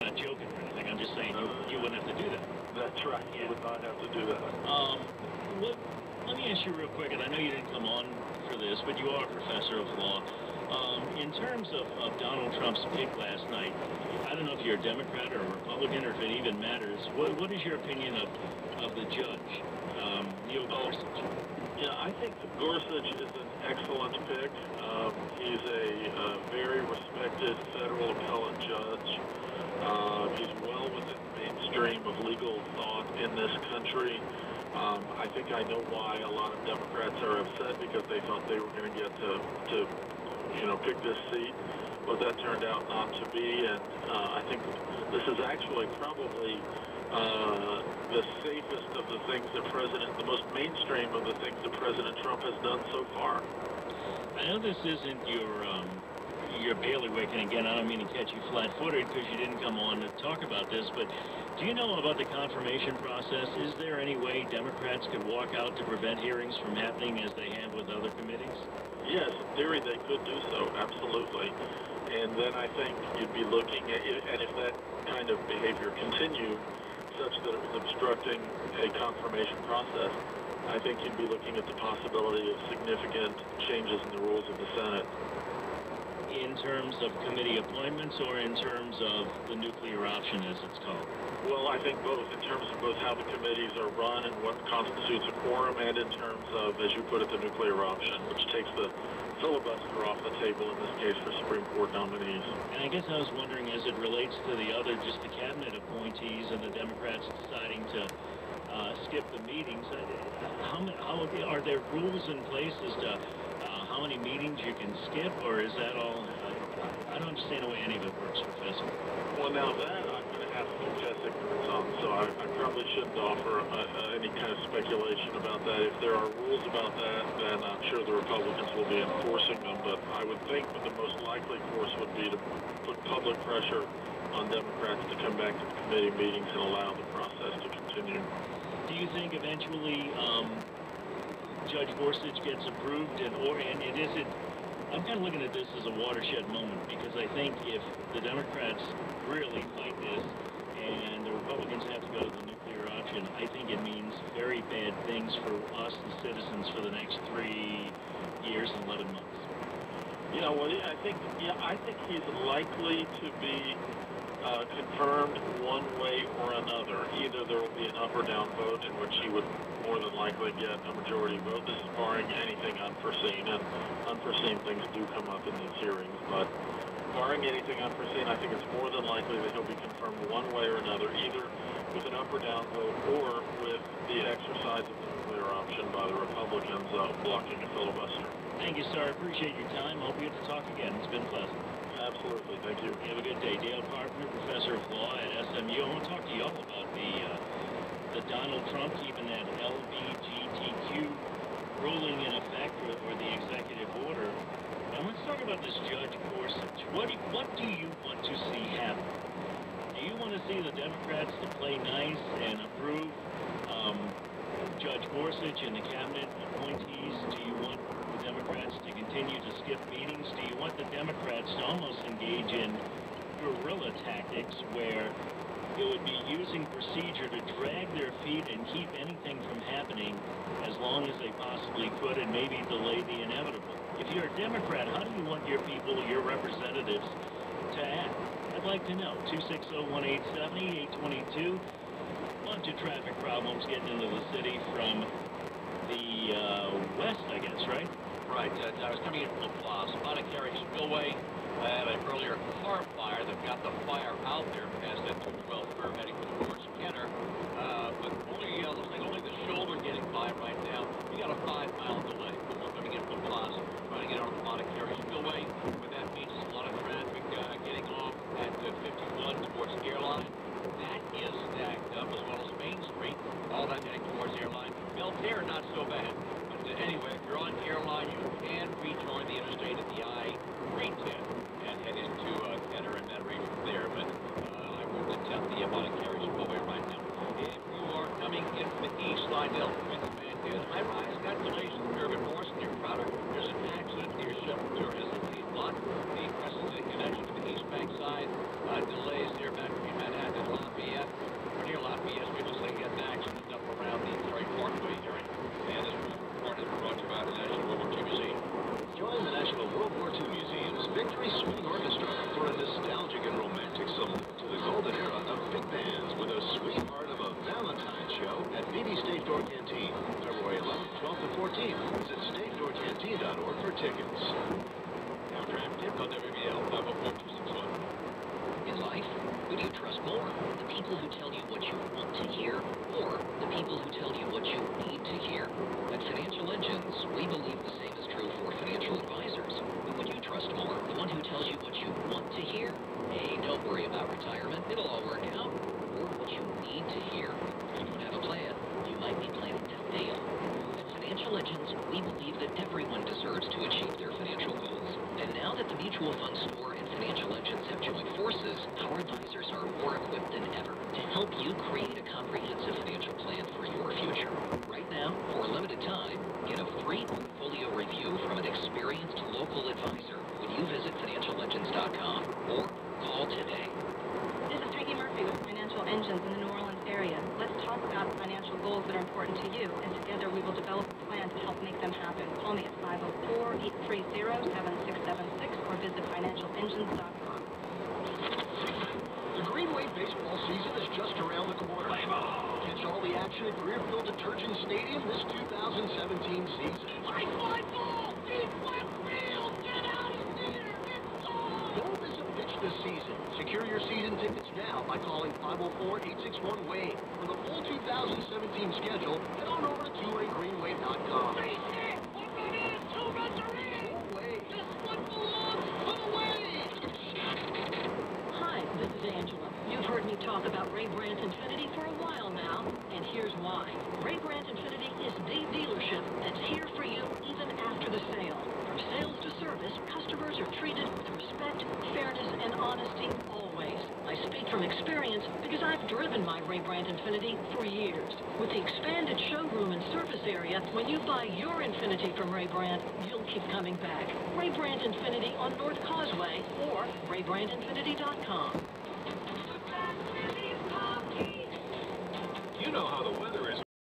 not joking or anything. I'm just saying you wouldn't have to do that. That's right. Yeah. You would not have to do that. Let me ask you real quick, and I know you didn't come on for this, but you are a professor of law. In terms of Donald Trump's pick last night, I don't know if you're a Democrat or a Republican or if it even matters. What is your opinion of the judge, Neil Gorsuch? Yeah, I think Gorsuch is an excellent pick. He's a very respected federal appellate judge. He's well within the mainstream of legal thought in this country. I think I know why a lot of Democrats are upset, because they thought they were going to get to pick this seat, but that turned out not to be. And I think this is actually probably the safest of the things that the most mainstream of the things that President Trump has done so far. I know this isn't your bailiwick, and again, I don't mean to catch you flat-footed because you didn't come on to talk about this, but do you know about the confirmation process? Is there any way Democrats could walk out to prevent hearings from happening as they have with other committees? Yes, in theory they could do so, absolutely. And then I think you'd be looking at it, and if that kind of behavior continued, such that it was obstructing a confirmation process, I think you'd be looking at the possibility of significant changes in the rules of the Senate. In terms of committee appointments or in terms of the nuclear option, as it's called? Well, I think both, in terms of both how the committees are run and what constitutes a quorum, and in terms of, as you put it, the nuclear option, which takes the filibuster off the table in this case for Supreme Court nominees. And I guess I was wondering, as it relates to the other, just the cabinet appointees and the Democrats deciding to skip the meetings, how are there rules in place as to how many meetings you can skip, or is that all? I don't understand the way any of it works, Professor. Well, now that I'm going to have to confess ignorance on, so I probably shouldn't offer any kind of speculation about that. If there are rules about that, then I'm sure the Republicans will be enforcing them, but I would think that the most likely course would be to put public pressure on Democrats to come back to the committee meetings and allow the process to continue. Do you think eventually Judge Gorsuch gets approved, and it isn't? I'm kind of looking at this as a watershed moment, because I think if the Democrats really fight this and the Republicans have to go to the nuclear option, I think it means very bad things for us, the citizens, for the next 3 years and 11 months. Yeah, well, I think he's likely to be confirmed one way or another. Either there will be an up or down vote, in which he would more than likely get a majority vote. This is barring anything unforeseen, and unforeseen things do come up in these hearings, but barring anything unforeseen, I think it's more than likely that he'll be confirmed one way or another, either with an up or down vote or with the exercise of the nuclear option by the Republicans blocking a filibuster. Thank you, sir. I appreciate your time. Hope we get to talk again. It's been pleasant. Absolutely. Thank you. Have a good day. Dale Carpenter, professor of law at SMU. I want to talk to you all about the Donald Trump keeping that LGBTQ ruling in effect, or the executive order. Now let's talk about this Judge Gorsuch. What do you want to see happen? Do you want to see the Democrats to play nice and approve Judge Gorsuch and the cabinet appointees? Do you want the Democrats to continue to skip meetings? Do you want the Democrats to almost engage in guerrilla tactics, where it would be using procedure to drag their feet and keep anything from happening as long as they possibly could, and maybe delay the inevitable? If you're a Democrat, how do you want your people, your representatives, to act? I'd like to know. 260-1870, 822. Bunch of traffic problems getting into the city from the west, I guess, right? Right. I was coming in from La Place. Montecare Spillway had an earlier car fire that got the fire out there past that 212. We're heading towards Kenner. But only the shoulder getting by right now. We got a 5-mile delay. We're coming in from La Place, trying to get on the Montecare Spillway. But that means a lot of traffic getting off at 51 towards Airline. That is stacked up, as well as Main Street. All that heading towards Airline. Belterre, not so bad. But anyway, if you're on Airline, you can rejoin the interstate at the I-310 and head into Kenner and Metairie from there. But I wouldn't attempt the Montecare Spillway right now. If you are coming in from the east line, with the Van high-rise, got delays in Irvin Morris near Crowder. There's an accident near Shepherd Tourism. The block, the Crescent City connection to the East Bank side, delays there back from more? The people who tell you what you want to hear, or the people who tell you what you need to hear? At Financial Engines, we believe the same is true for financial advisors. Who would you trust more? The one who tells you what you want to hear? Hey, don't worry about retirement. It'll all work out. Or what you need to hear? You don't have a plan. You might be planning to fail. At Financial Engines, we believe that everyone deserves to achieve their financial goals. And now that the Mutual Fund Store and Financial Engines have joined forces, our advisors are more equipped than ever to help you create a comprehensive financial plan for your future. Right now, for a limited time, get a free portfolio review from an experienced local advisor when you visit financialengines.com or call today. This is Peggy Murphy with Financial Engines in the New Orleans area. Let's talk about financial goals that are important to you, and together we will develop a plan to help make them happen. Call me at 504-830-7676 or visit financialengines.com. The Greenway baseball season is just around the corner. Catch all the action at Greerfield Detergent Stadium this 2017 season. High fly ball! Deep left field! Get out of here! It's on! Don't miss a pitch this season. Secure your season tickets now by calling 504-861-WADE. For the full 2017 schedule, head on over to twoWayGreenway.com. Base hit! One run in! Two runs are in! Wade. This one belongs to the Wade! Hi, this is Angela. You've heard me talk about Ray Brandt Infinity for a while now, and here's why. Ray Brandt Infinity is the dealership that's here for you even after the sale. From sales to service, customers are treated with respect, fairness, and honesty always. I speak from experience because I've driven my Ray Brandt Infinity for years. With the expanded showroom and service area, when you buy your Infinity from Ray Brandt, you'll keep coming back. Ray Brandt Infinity on North Causeway or RayBrandtInfinity.com. You know how the